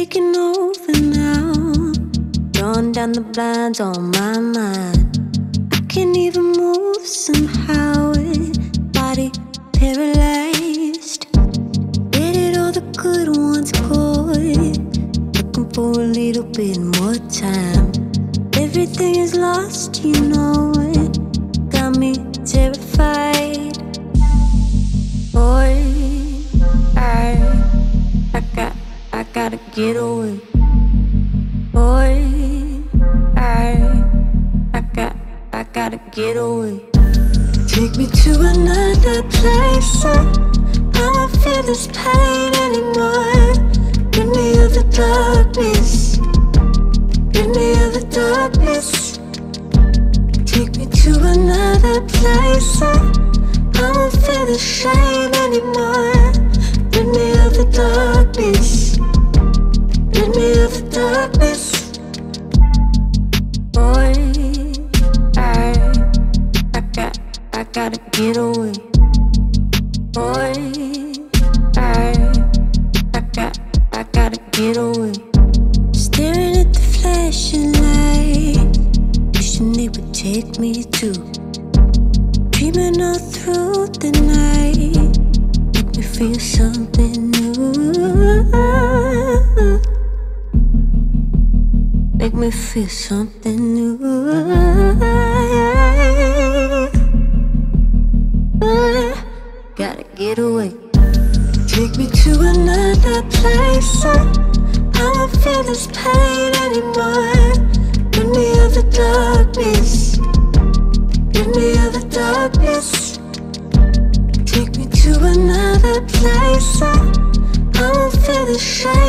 taking over now, drawing down the blinds on my mind. I can't even move somehow, body paralyzed. Where did all the good ones go? Looking for a little bit more time. Everything is lost, you know it. Got me terrified. Boy, I gotta get away. Boy, I gotta get away. Take me to another place. I won't feel this pain anymore. Rid me of the darkness. Rid me of the darkness. Take me to another place. I won't feel the shame anymore. Rid me of the darkness. Rid me of the darkness. Boy, I gotta get away. Boy, I gotta get away. Staring at the flashing light, wishing they would take me too. Dreaming all through the night, make me feel something new. Make me feel something new. Gotta get away. Take me to another place. I won't feel this pain anymore. Rid me of the darkness. Rid me of the darkness. Take me to another place. I won't feel the shame